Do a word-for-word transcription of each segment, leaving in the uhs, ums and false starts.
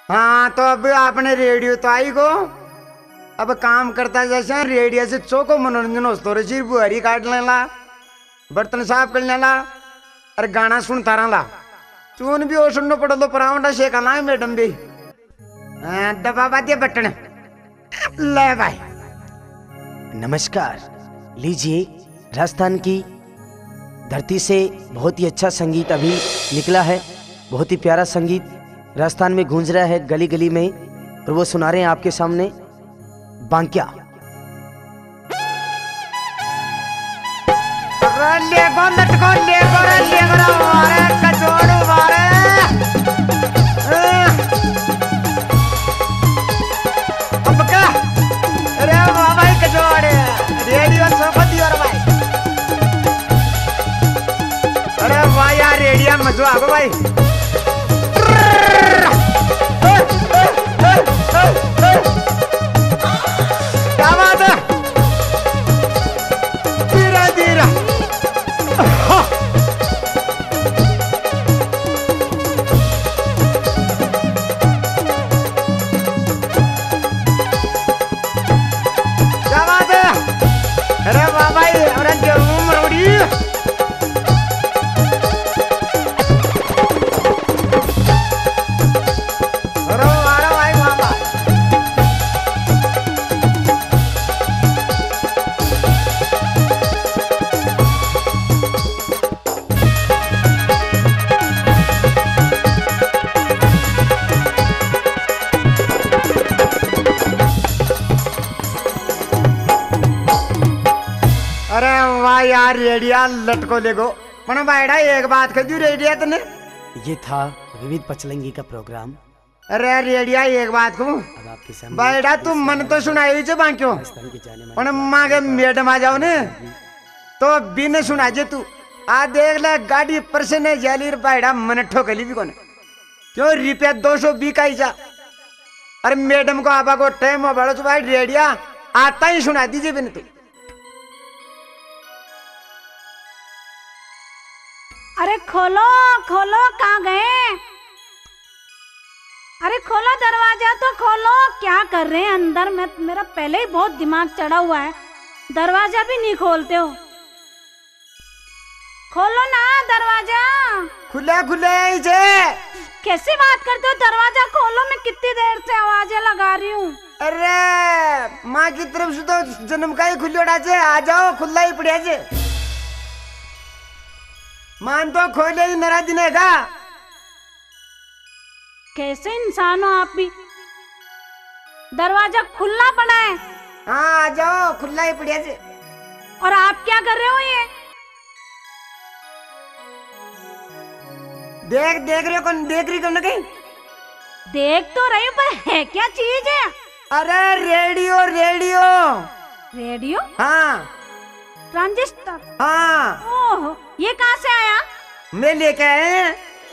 हाँ तो अब आपने रेडियो तो आई गो, अब काम करता जैसे रेडियो से चौको मनोरंजन हो रही, बुहारी काट लेला, बर्तन साफ कर लेला और गाना सुनता रहा। चून भी हो सुनना पड़ो तो परावंडा से कहना है मैडम भी दबा दिए बटन। ले भाई नमस्कार, लीजिए राजस्थान की धरती से बहुत ही अच्छा संगीत अभी निकला है, बहुत ही प्यारा संगीत राजस्थान में गूंज रहा है गली गली में, और वो सुना रहे हैं आपके सामने बांक्या। लेगो लटको लेगो रे लेगो मारे कचोड़ो मारे अब क्या अरे वाह भाई कचोड़े रेडियो सोपती और भाई अरे वाह यार रेडियो मजो आगो भाई। क्या बात है धीरा धीरा क्या बात है अरे वाह भाई अरे गेहूं मरोड़ी यार रेडिया लटको लेगो मन बायडा एक बात कह दी रेडिया तने ये था विविध पचलंगी का प्रोग्राम। अरे रेडिया एक बात कहूं अब आपके सामने बायडा तुम मन तो सुनाई जे बांक्यो पण मागे मैडम आ जाओ ने तो बिन सुना जे तू आ देख ले गाड़ी पर से ने जालीर बायडा मन ठोकली भी कोने क्यों रुपया दो सौ बीस का ही जा। अरे मैडम को आबा को टाइम हो बड़ो तो भाई रेडिया आता ही सुना दीजिए बिन तू। अरे खोलो खोलो कहाँ गए? अरे खोलो दरवाजा तो खोलो, क्या कर रहे हैं अंदर में? मेरा पहले ही बहुत दिमाग चढ़ा हुआ है, दरवाजा भी नहीं खोलते हो। खोलो ना दरवाजा। खुले खुले जे कैसी बात करते हो? दरवाजा खोलो, मैं कितनी देर से आवाजें लगा रही हूँ। अरे माँ की तरफ से तो जन्म का ही खुलोड़ा जे, आ जाओ खुला ही पड़िया जे। मान तो खोले ही नाराज दिनेगा। कैसे इंसान हो आप भी? दरवाजा खुला पड़ा है। हाँ आ जाओ खुला ही पड़िया से। और आप क्या कर रहे हो? ये देख देख रहे हो कौन? देख रही कौन? कहीं देख तो रही हूँ, पर है क्या चीज है? अरे रेडियो रेडियो। रेडियो? हाँ ट्रांजिस्टर। हाँ। ओह, ये कहाँ से आया? मैं लेके आए।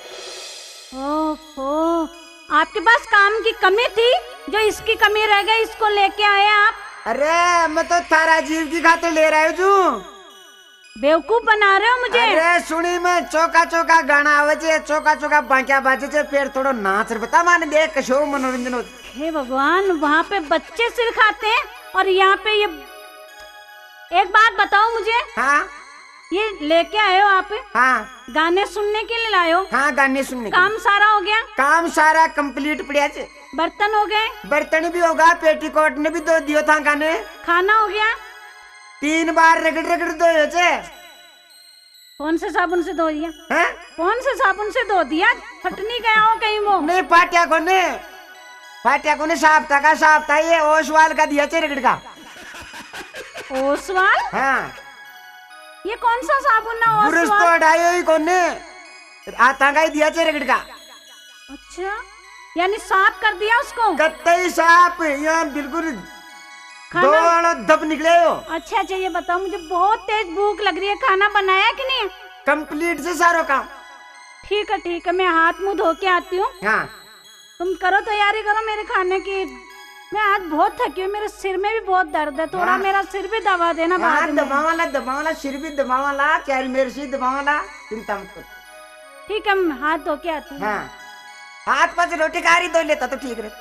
ओहो, आपके पास काम की कमी थी जो इसकी कमी रह गई, इसको लेके आए आप? अरे मैं तो तारा जीव की खातिर ले रहा हूँ। बेवकूफ बना रहे हो मुझे। अरे सुनी मैं चौका चौका गाना आवे, चौका चौका बांक्या बाजे, फिर थोड़ा नाच बता माने देख कशो मनोरंजन हो। हे भगवान, वहाँ पे बच्चे सिर खाते हैं और यहाँ पे ये। एक बात बताओ मुझे। हाँ ये लेके आए हो आप? हाँ गाने सुनने के लिए लाए हो? हाँ गाने सुनने। काम सारा हो गया? काम सारा कंप्लीट पड़ा है। बर्तन हो गए? बर्तन भी होगा, पेटीकोट ने भी दो दियो था गाने। खाना हो गया? तीन बार रगड़ रगड़ दो चे। कौन से साबुन से धो दिया? है? कौन से साबुन से धो दिया? फट नहीं गया हो कहीं वो? नहीं फाटिया को ने फाटिया को ने साफ था का साफ था, ये ओसवाल का दिया चे रगड़ का। ओसवाल? हाँ। ये कौन सा साबुन है? ओसवाल ब्रश तो हटायो ही कौन ने, आता का ही दिया चे रगड़ का। अच्छा, यानी साफ कर दिया उसको? कत्ते साफ, यहाँ बिल्कुल दो धप निकले हो। अच्छा अच्छा, ये बताओ मुझे, बहुत तेज भूख लग रही है, खाना बनाया कि नहीं? कंप्लीट से सारो काम। ठीक है ठीक है, मैं हाथ मुंह धो के आती हूँ। हाँ तुम करो तैयारी करो मेरे खाने की। मैं आज बहुत थकी हूँ, मेरे सिर में भी बहुत दर्द है, थोड़ा हाँ। मेरा सिर भी दबा देना। हाँ दबावाला दबावाला, सिर भी दबावाला, चार मेरे से दबावाला, चिंता मत करो। ठीक है, मैं हाथ धो के आती हूँ। हाँ हाथ पांच रोटी खा रही दो लेता तो ठीक रहे।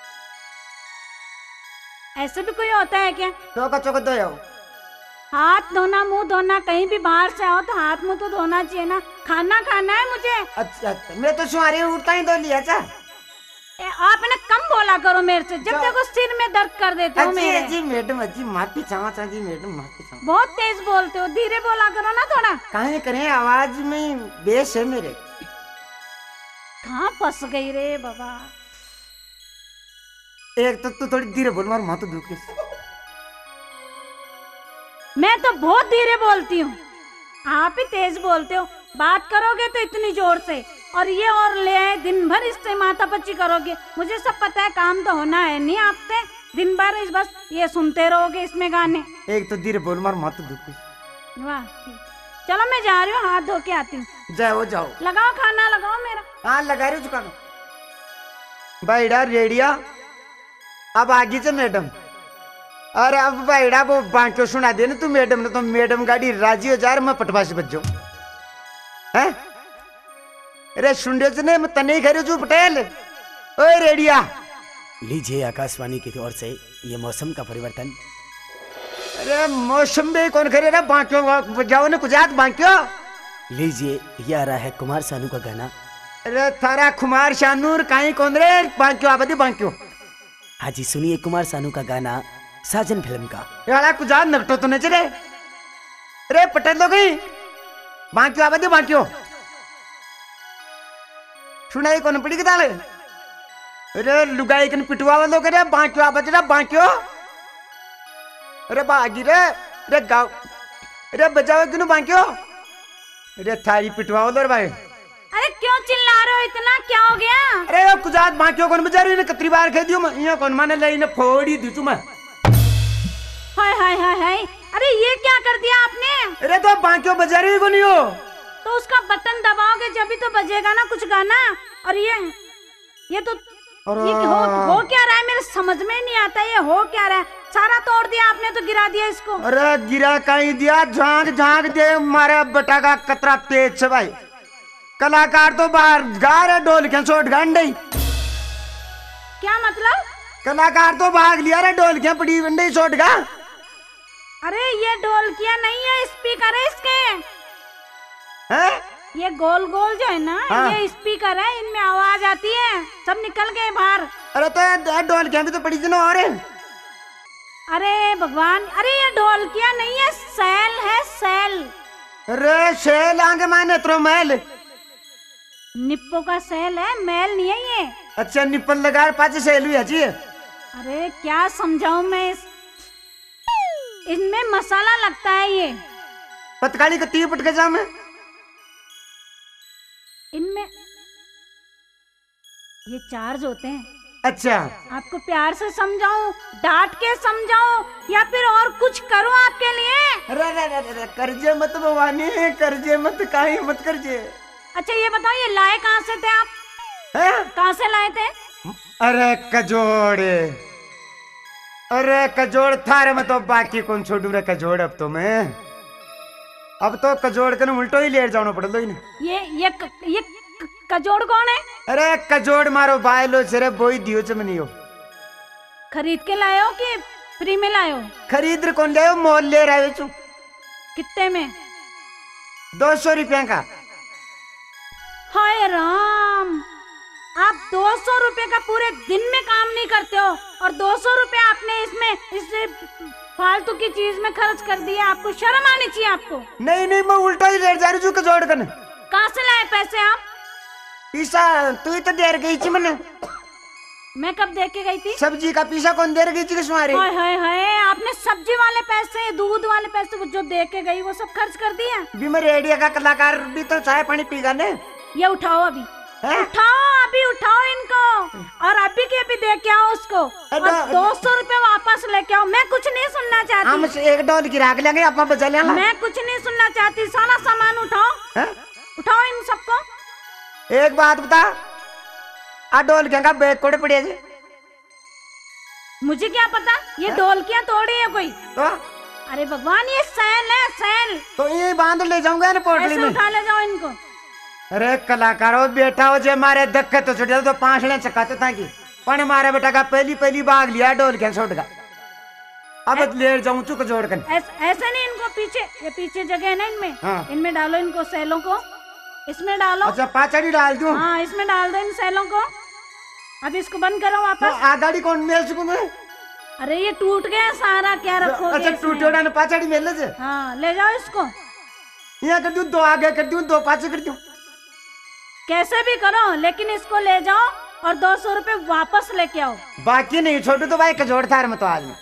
ऐसे भी कोई होता है क्या? चौका चौका दो आओ। हाथ धोना, मुंह धोना, कहीं भी बाहर से आओ तो हाथ मुंह तो धोना चाहिए ना। खाना खाना है मुझे। अच्छा अच्छा, मैं तो सुहारी उठता ही दो लिया था। ए, आप ना कम बोला करो मेरे से, जब देखो सिर में दर्द कर देते हो मेरे। जी मैडम जी माफी चाहता जी मैडम माफी चाहता। बहुत तेज बोलते हो, धीरे बोला करो ना थोड़ा। काहे करें, आवाज में बेस है मेरे। कहाँ फंस गई रे बाबा। एक तो तू थोड़ी धीरे बोल, मार माँ तो दुखे। मैं तो बहुत धीरे बोलती हूँ, आप ही तेज बोलते हो। बात करोगे तो इतनी जोर से, और ये और ले आए दिन भर इससे माथापच्ची करोगे। मुझे सब पता है, काम तो होना है नहीं आपसे। दिन भर इस बस ये सुनते रहोगे इसमें गाने। एक तो धीरे बोल, मार माँ तो दुखे। वाह ठीक, चलो मैं जा रही हूँ, हाथ धो के आती हूँ। जाओ जाओ, लगाओ खाना, लगाओ मेरा। हाँ लगा रही चुका भाईडा रेडिया। अब आगे से मैडम। अरे अब भाईडा वो बांटो सुना दे ना तू मैडम ने, तो मैडम गाड़ी राजी हो जा रहा, मैं पटवा से बच जाऊं हैं। अरे सुंडे से नहीं, मैं तने घर जू पटेल। ओए रेडिया। लीजिए आकाशवाणी की ओर से ये मौसम का परिवर्तन। अरे मौसम में कौन करे रे, बांटो जाओ ना कुछ याद बांटो। लीजिए ये आ रहा है कुमार सानू का गाना। अरे थारा कुमार शानूर काई कौन रे, बांटो आबादी बांटो। हाँ जी सुनिए कुमार सानू का गाना साजन फिल्म का। यार कुछ याद नकटो तो नहीं चले। अरे पटेल लोग बांटो आबादी बांटो। सुनाई कौन पड़ी किताले। अरे लुगाई कन पिटवा वालों करे बांटो आबादी रे बांटो। अरे बागी रे, अरे गाँव, अरे बजाओ क्यों बांटो। अरे थारी पिटवा वालों रे भाई। अरे क्यों चिल्ला रहे हो इतना, क्या हो गया? अरे कुछ याद बांटो कौन बजा रही है, कतरी बार कह दियो मैं, यहाँ कौन माने ले इन्हें फोड़ी दी तू मैं। हाय हाय हाय हाय, अरे ये क्या कर दिया आपने? अरे तो बांटो बजा रही को नहीं हो, तो उसका बटन दबाओगे जब भी तो बजेगा ना कुछ गाना। और ये ये तो ये हो, हो क्या रहा है, मेरे समझ में नहीं आता ये हो क्या रहा है। सारा तोड़ दिया आपने, तो गिरा दिया इसको। अरे गिरा कहीं दिया, झांक झांक दे मारा बटा का कतरा तेज से भाई। कलाकार तो बाहर गा रहे ढोल के चोट गंडे। क्या मतलब? कलाकार तो भाग लिया रे ढोल के पड़ी गंडे चोट गा। अरे ये ढोलकिया नहीं है, स्पीकर है इसके। हैं? ये गोल गोल जो है ना, हाँ। ये स्पीकर है, इनमें आवाज आती है, सब निकल गए बाहर। अरे तो ढोल के भी तो पड़ी थी ना। और अरे भगवान, अरे ये ढोलकिया नहीं है, सैल है सैल। अरे शैल आगे माने तो मैल। निप्पो का सैल है, मैल नहीं है ये। अच्छा निपल लगा पाचे शैल हुई अच्छी है। अरे क्या समझाऊं मैं, इस इनमें मसाला लगता है ये। पतकाली का तीर पटके जा में इनमें ये चार्ज होते हैं। अच्छा आपको प्यार से समझाऊं, डांट के समझाऊं, या फिर और कुछ करूं आपके लिए? अरे अरे अरे करजे मत भवानी, करजे मत, काहे मत करजे। अच्छा ये बताओ, ये लाए कहाँ से थे आप? हैं? कहाँ से लाए थे? अरे कजोड़, अरे कजोड़ थारे में तो बाकी कौन छोड़ू रे कजोड़। अब तो मैं अब तो कजोड़ के उल्टो ही ले जाना पड़ लो। ये ये क, ये क, कजोड़ कौन है? अरे कजोड़ मारो भाई लो सरे बोई दियो चमनी हो। खरीद के लाए हो कि फ्री में लाए हो? खरीद रे कौन ले, मोल ले रहे चु। कितने में? दो सौ रुपया का। हाय राम, आप दो सौ रुपए का पूरे दिन में काम नहीं करते हो, और दो सौ रुपए आपने इसमें इससे फालतू की चीज में खर्च कर दिया। आपको शर्म आनी चाहिए आपको। नहीं नहीं मैं उल्टा ही ले जा रही हूँ कजोड़ कन। कहाँ से लाए पैसे आप? पीसा तू ही तो देर गई थी मैंने। मैं कब दे के गई थी? सब्जी का पीसा कौन देर गई थी किसमारे? हाय हाय हाय, आपने सब्जी वाले पैसे, दूध वाले पैसे वो जो दे के गई वो सब खर्च कर दिया। भी मैं रेडियो का कलाकार भी तो चाय पानी पीगा ने। ये उठाओ अभी, है? उठाओ अभी, उठाओ इनको, और अभी के अभी दे के आओ उसको, और दो सौ रुपए वापस लेके आओ। मैं कुछ नहीं सुनना चाहती। हम एक डॉल गिरा के लेंगे, अपना बचा लेंगे। मैं कुछ नहीं सुनना चाहती, सारा सामान उठाओ। है? उठाओ इन सबको। एक बात बता, आ डोल क्या बैग कोड़े पड़े जी? मुझे क्या पता, ये ढोलकियां तोड़ी है कोई। तो अरे भगवान, ये सैल है सैल। तो ये बांध ले जाऊंगा ना पोटली ऐसे में। उठा ले जाओ इनको। अरे कलाकारो बेटा हो जे मारे धक्के तो छुट तो पांच ले चक्का तो ताकि पण मारे बेटा का पहली पहली भाग लिया ढोल के छोड़ का अब लेट जाऊं तू जोड़ कर ऐस, ऐसे नहीं, इनको पीछे, ये पीछे जगह है ना इनमें, हाँ। इनमें डालो इनको सैलों को, इसमें डालो। अच्छा पाचड़ी डाल दूं? हाँ इसमें डाल दो इन सैलों को। अब इसको बंद करो वापस। तो आगाड़ी कौन मेल सकूं मैं? अरे ये टूट गया सारा, क्या रखोगे? अच्छा टूटे ना पाचड़ी मेल ले जे। हाँ ले जाओ इसको। यहाँ कर दूं दो आगे कर दूं दो पाछे कर दूं, कैसे भी करो लेकिन इसको ले जाओ और दो सौ रुपए वापस लेके आओ। बाकी नहीं छोटू तो भाई कजोड़ थार में तो आज में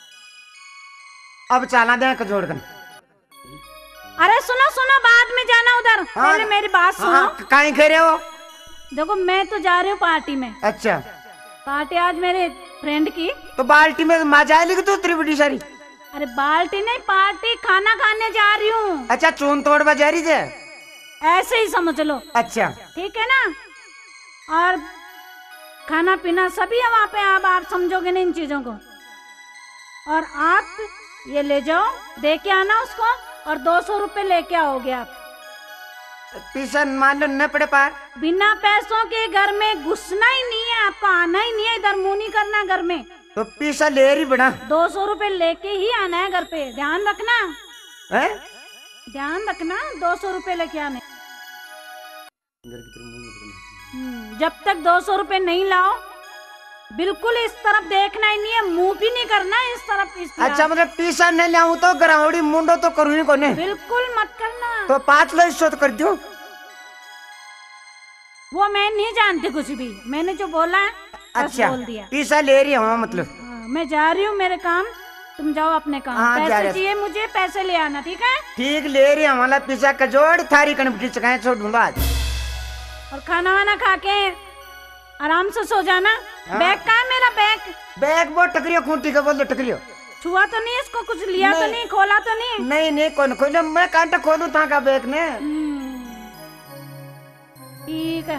अब चाला दे कजोड़ कर। अरे सुनो सुनो, बाद में जाना उधर, हाँ, पहले मेरी बात सुनो। हाँ, कहीं कह रहे हो? देखो मैं तो जा रही हूँ पार्टी में। अच्छा पार्टी आज मेरे फ्रेंड की। तो बाल्टी में मजा आएगी तू इतनी बड़ी सारी? अरे बाल्टी नहीं, पार्टी, खाना खाने जा रही हूँ। अच्छा चून तोड़ बजा रही है? ऐसे ही समझ लो। अच्छा ठीक है ना, और खाना पीना सभी है वहाँ पे, अब आप समझोगे नहीं इन चीजों को। और आप ये ले जाओ, दे के आना उसको, और दो सौ रुपये लेके आओगे आप। पीछा मान लो न पड़े पार। बिना पैसों के घर में घुसना ही नहीं है, आपको आना ही नहीं है, इधर मुंह नहीं करना घर में। तो पीछा ले रही बना, दो सौ रुपये लेके ही आना है घर पे, ध्यान रखना है? ध्यान रखना, दो सौ रुपये लेके आने। हम्म, जब तक दो सौ रुपये नहीं लाओ बिल्कुल इस तरफ देखना ही नहीं है, मुंह भी नहीं करना इस तरफ, इस तरफ। अच्छा मतलब पीछा नहीं लाऊं तो ग्राउंडी मुंडो तो करूँ ही कोने? बिल्कुल मत करना। तो पाँच लो इसो तो कर दूं? वो मैं नहीं जानती कुछ भी, मैंने जो बोला है बस अच्छा बोल दिया। पीछा ले रही हूँ मतलब? हाँ, मैं जा रही हूँ मेरे काम, तुम जाओ अपने काम। हाँ, जा पैसे रहे। चाहिए मुझे, पैसे ले आना, ठीक है? ठीक ले रही हमारा पीछा कजोड़ थारी कनपटी चकाए छोड़ दूंगा आज। और खाना वाना खा के आराम से सो जाना। हाँ। बैग कहाँ है मेरा बैग? बैग वो टकरियो खूंटी का बोल दो टकरियो। छुआ तो नहीं इसको, कुछ लिया तो नहीं। नहीं, खोला तो नहीं? नहीं नहीं कौन खोलो, मैं कांटा खोलूं था का बैग ने? हम्म, ठीक है।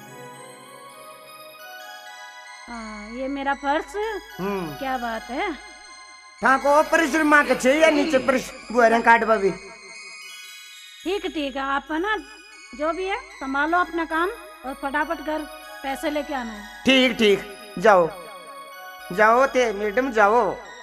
हाँ ये मेरा पर्स, हम्म क्या बात है। था को परिश्र मां के छे या नीचे परिश बुआरे काट बाबी। ठीक ठीक है, आप है ना जो भी है संभालो अपना काम और फटाफट घर पैसे लेके आना है। ठीक ठीक जाओ जाओ ते मैडम जाओ।